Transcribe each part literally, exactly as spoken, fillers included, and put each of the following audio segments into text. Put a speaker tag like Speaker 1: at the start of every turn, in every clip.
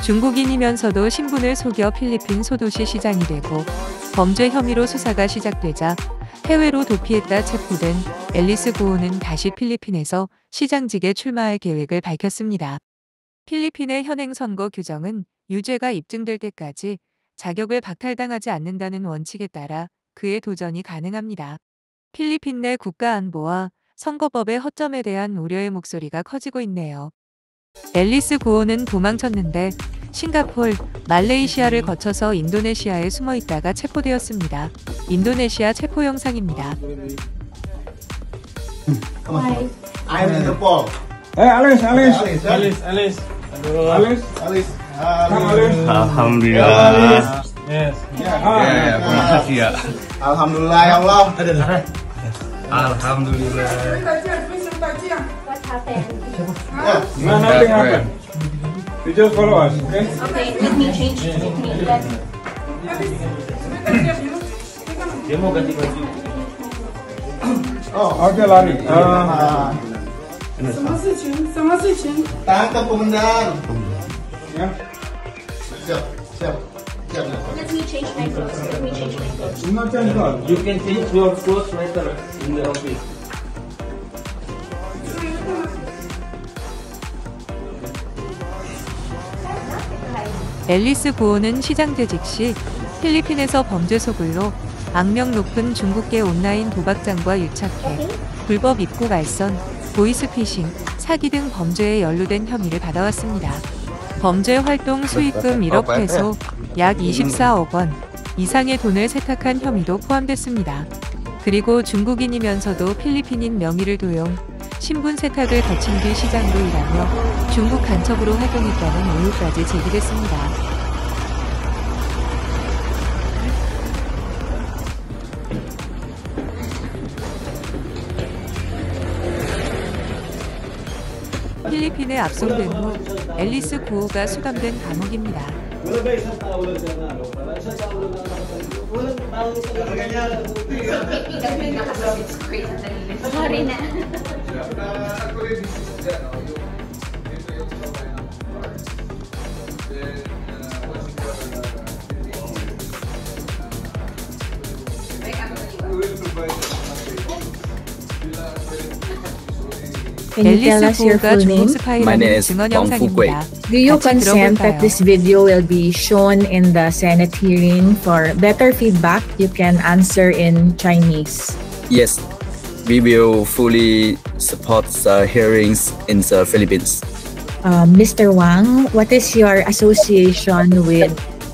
Speaker 1: 중국인이면서도 신분을 속여 필리핀 소도시 시장이 되고 범죄 혐의로 수사가 시작되자 해외로 도피했다 체포된 앨리스 구오는 다시 필리핀에서 시장직에 출마할 계획을 밝혔습니다. 필리핀의 현행 선거 규정은 유죄가 입증될 때까지 자격을 박탈당하지 않는다는 원칙에 따라 그의 도전이 가능합니다. 필리핀 내 국가안보와 선거법의 허점에 대한 우려의 목소리가 커지고 있네요. 앨리스 구오는 도망쳤는데 싱가폴, 말레이시아를 거쳐서 인도네시아에 숨어 있다가 체포되었습니다. 인도네시아 체포 영상입니다.
Speaker 2: Hi. I'm in the ball.
Speaker 3: Hey, Alice, Alice,
Speaker 4: Alice, Alice. Aduh.
Speaker 3: Alice,
Speaker 2: Alice.
Speaker 3: come Alice.
Speaker 4: Alhamdulillah. Yes.
Speaker 3: Yeah,
Speaker 4: Ya, terima kasih ya.
Speaker 2: Alhamdulillah ya Allah.
Speaker 4: Alhamdulillah.
Speaker 5: What happened?
Speaker 3: No, nothing happened. You just follow us, okay?
Speaker 5: Okay, let me change. Let me let.
Speaker 4: Dia mau ganti baju.
Speaker 2: Oh,
Speaker 3: Okay, lari. Uh,
Speaker 2: ah.
Speaker 6: 什么事情？什么事情？
Speaker 2: Tangkap komandan.
Speaker 3: yeah.
Speaker 2: Siap, siap. Siap.
Speaker 5: Let me change my clothes. Let me change my clothes.
Speaker 3: Not change clothes.
Speaker 4: You can change your clothes later in the office.
Speaker 1: 앨리스 구오는 시장재직 시 필리핀에서 범죄 소굴로 악명 높은 중국계 온라인 도박장과 유착해 불법 입국 알선, 보이스피싱, 사기 등 범죄에 연루된 혐의를 받아왔습니다. 범죄 활동 수익금 일억 페소, 약 이십사억 원 이상의 돈을 세탁한 혐의도 포함됐습니다. 그리고 중국인이면서도 필리핀인 명의를 도용, 신분 세탁을 거친 뒤 시장으로 일하며 중국 간첩으로 활동했다는 의혹까지 제기됐습니다. 필리핀에 압송된 후 앨리스 구오가 수감된 감옥입니다.
Speaker 5: Sorry na.
Speaker 7: Can you tell us your
Speaker 1: 앨리스 구오가
Speaker 7: full
Speaker 1: 중국
Speaker 7: name?
Speaker 8: My name
Speaker 1: 스파이라는
Speaker 8: is
Speaker 1: 증언
Speaker 8: Wang Fuguei.
Speaker 1: 영상입니다.
Speaker 7: Do you
Speaker 1: 같이
Speaker 7: consent that
Speaker 1: 들어볼까요?
Speaker 7: this video will be shown in the Senate hearing? For better feedback, you can answer in Chinese.
Speaker 8: Yes, we will fully support the hearings in the Philippines.
Speaker 7: Uh, Mister Wang, what is your association with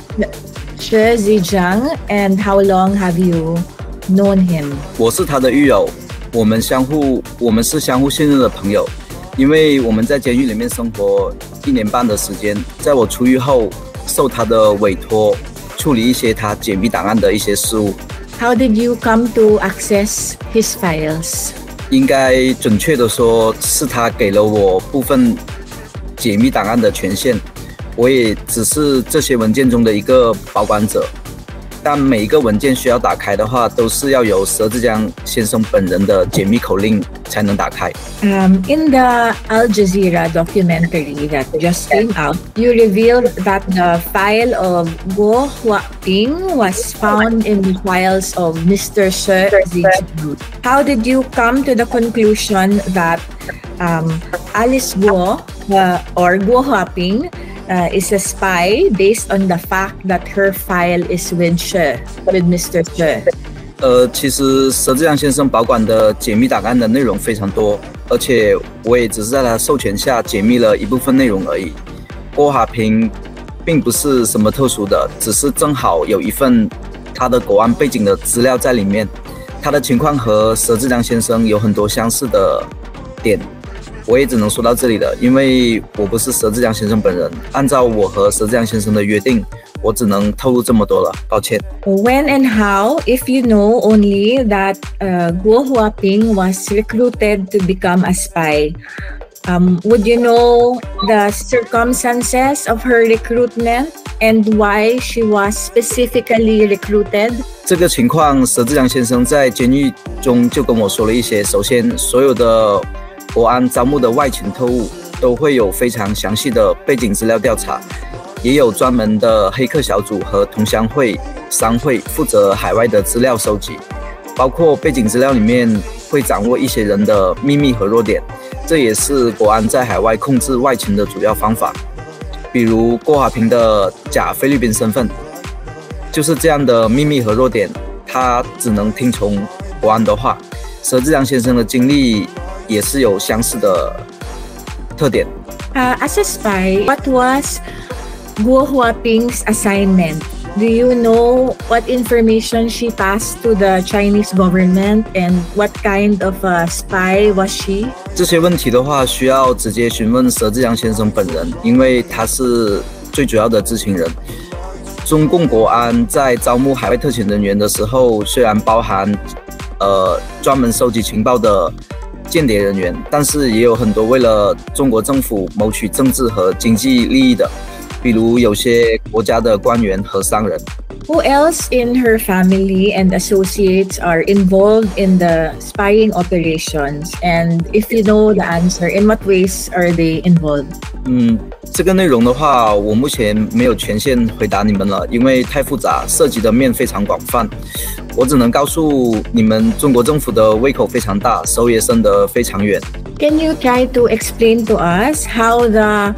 Speaker 7: Xue Zhijiang and how long have you known him?
Speaker 8: 我是他的狱友，我们相互，我们是相互信任的朋友。因为我们在监狱里面生活一年半的时间，在我出狱后，受他的委托处理一些他解密档案的一些事务。
Speaker 7: How did you come to access his files?
Speaker 8: 应该准确的说，是他给了我部分解密档案的权限，我也只是这些文件中的一个保管者。但每一个文件需要打开的话，都是要由佘志江先生本人的解密口令才能打开。
Speaker 7: Um, in the Al Jazeera documentary that just came out, you revealed that the file of Guo Huaping was found in the files of Mister Xue Zhijiang. How did you come to the conclusion that um, Alice Guo uh, or Guo Huaping Uh, is a spy based on the fact that her file is with Xue, with Mister Xue?
Speaker 8: 呃，其实佘志阳先生保管的解密档案的内容非常多，而且我也只是在他授权下解密了一部分内容而已。郭华平并不是什么特殊的，只是正好有一份他的国安背景的资料在里面，他的情况和佘志阳先生有很多相似的点。我也只能说到这里了，因为我不是佘志阳先生本人。按照我和佘志阳先生的约定，我只能透露这么多了，抱歉。
Speaker 7: When and how, if you know only that uh, Guo Huaping was recruited to become a spy, um, would you know the circumstances of her recruitment and why she was specifically recruited?
Speaker 8: 这个情况，佘志阳先生在监狱中就跟我说了一些。首先，所有的国安招募的外勤特务都会有非常详细的背景资料调查， 也有专门的黑客小组和同乡会、商会负责海外的资料收集，包括背景资料里面会掌握一些人的秘密和弱点，这也是国安在海外控制外情的主要方法。比如郭华平的假菲律宾身份，就是这样的秘密和弱点，他只能听从国安的话。佘志良先生的经历也是有相似的特点。
Speaker 7: Uh, as a spy, what was Guo Huaping's assignment? Do you know what information she passed to the Chinese government and what kind of a spy was she?
Speaker 8: 这些问题的话，需要直接询问佘志良先生本人，因为他是最主要的知情人。中共国安在招募海外特遣人员的时候，虽然包含呃专门收集情报的间谍人员，但是也有很多为了中国政府谋取政治和经济利益的，比如有些国家的官员和商人。
Speaker 7: Who else in her family and associates are involved in the spying operations? And if you know the answer, in what ways are they involved?
Speaker 8: 嗯，这个内容的话，我目前没有权限回答你们了，因为太复杂，涉及的面非常广泛。我只能告诉你们，中国政府的胃口非常大，手也伸得非常远。
Speaker 7: Can you try to explain to us how the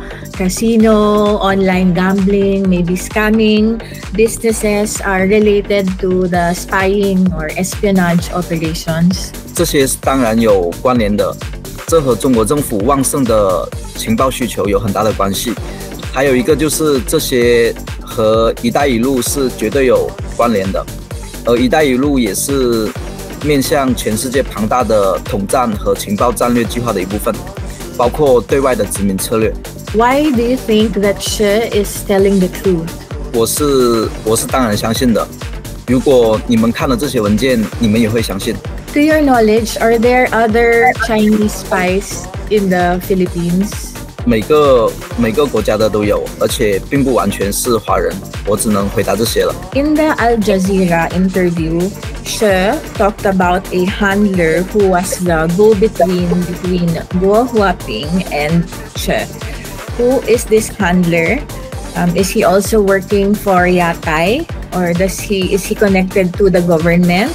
Speaker 7: casino, online gambling, maybe scamming businesses are related to the spying or espionage operations?
Speaker 8: 这些当然有关联的，这和中国政府旺盛的情报需求有很大的关系。还有一个就是这些和“一带一路”是绝对有关联的，而“一带一路”也是面向全世界庞大的统战和情报战略计划的一部分，包括对外的殖民策略。
Speaker 7: Why do you think that She is telling the truth?
Speaker 8: 我是我是当然相信的。如果你们看了这些文件，你们也会相信。
Speaker 7: To your knowledge, are there other Chinese spies in the Philippines?
Speaker 8: 每个每个国家的都有，而且并不完全是华人。我只能回答这些了。
Speaker 7: In the Al Jazeera interview, She talked about a handler who was the go-between between Guo Huaping and She. Who is this handler? Um, is he also working for Yatai, or does he is he connected to the government?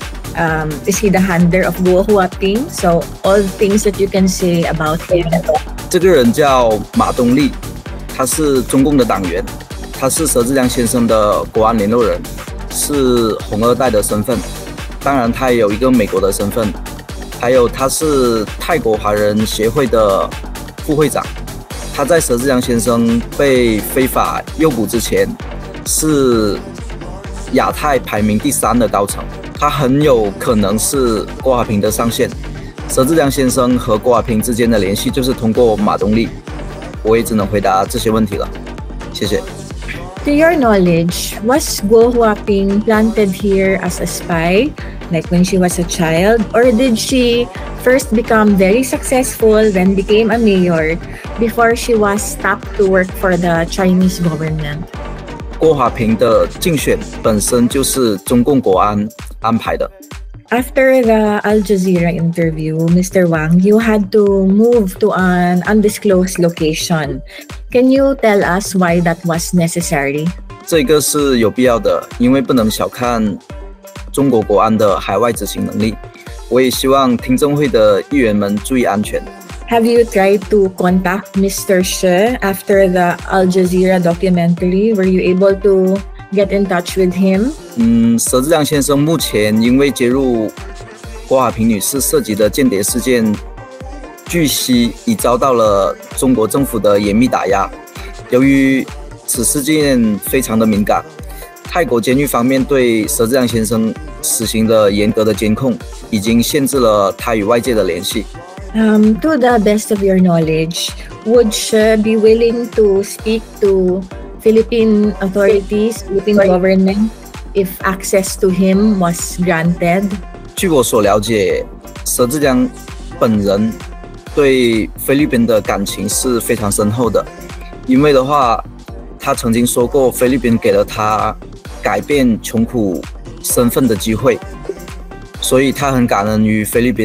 Speaker 7: Um, is he the handler of Guo Huaping? So all things that you can say about him.
Speaker 8: 这个人叫马东立，他是中共的党员，他是佘志良先生的国安联络人，是红二代的身份。当然，他也有一个美国的身份，还有他是泰国华人协会的副会长。他在佘志良先生被非法诱捕之前，是亚太排名第三的高层。他很有可能是郭华平的上线。佘志良先生和郭华平之间的联系就是通过马东立。我也只能回答这些问题了，谢谢。
Speaker 7: To your knowledge, was Guo Huaping planted here as a spy, like when she was a child, or did she first become very successful, then became a mayor, before she was tapped to work for the Chinese government?
Speaker 8: 郭华平的竞选本身就是中共国安安排的。
Speaker 7: After the Al Jazeera interview, Mister Wang, you had to move to an undisclosed location. Can you tell us why that was necessary?
Speaker 8: 这个是有必要的，因为不能小看中国国安的海外执行能力。我也希望听证会的议员们注意安全。
Speaker 7: Have you tried to contact Mister She after the Al Jazeera documentary? Were you able to get in touch with him?
Speaker 8: 嗯，佘志良先生目前因为揭露郭华平女士涉及的间谍事件，据悉已遭到了中国政府的严密打压。由于此事件非常的敏感，泰国监狱方面对佘志良先生实行了严格的监控，已经限制了他与外界的联系。
Speaker 7: Um, to the best of your knowledge, would She be willing to speak to Philippine authorities, Philippine government, if access to him was granted?
Speaker 8: 据我所了解，佘志良本人对菲律宾的感情是非常深厚的，因为的话，他曾经说过，菲律宾给了他改变穷苦身份的机会，所以他很感恩于菲律宾。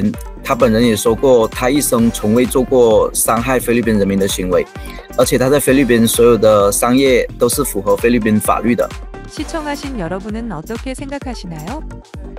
Speaker 8: 他本人也说过，他一生从未做过伤害菲律宾人民的行为，而且他在菲律宾所有的商业都是符合菲律宾法律的。
Speaker 1: 시청하신 여러분은 어떻게 생각하시나요?